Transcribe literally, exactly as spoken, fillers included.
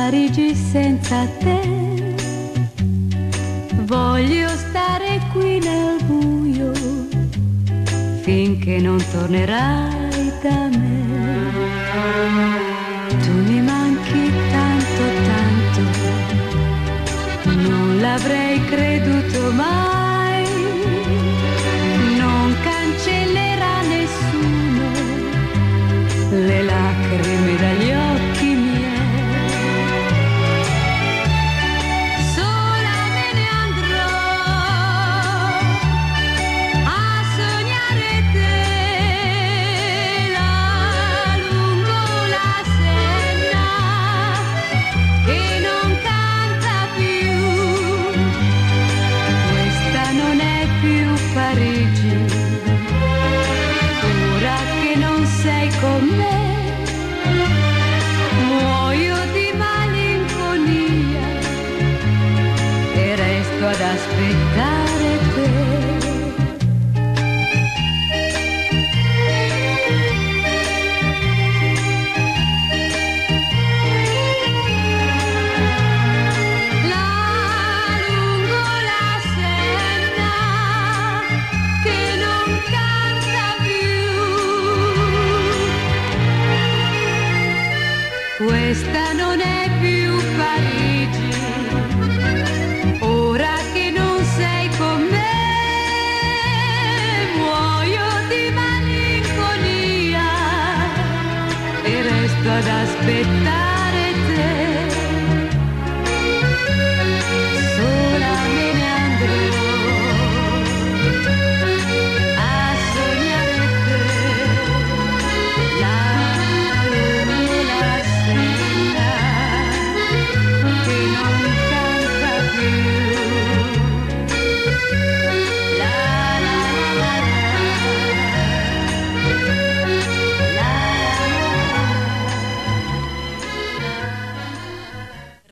Parigi senza te. Voglio stare qui nel buio finché non tornerai da me. Tu mi manchi tanto, tanto, non l'avrei creduto mai. Non cancellerà nessuno le lacrime dagli occhi miei. Ad aspettare te. Là lungo la Senna che non canta più. Questa non è più Parigi. Ad aspettare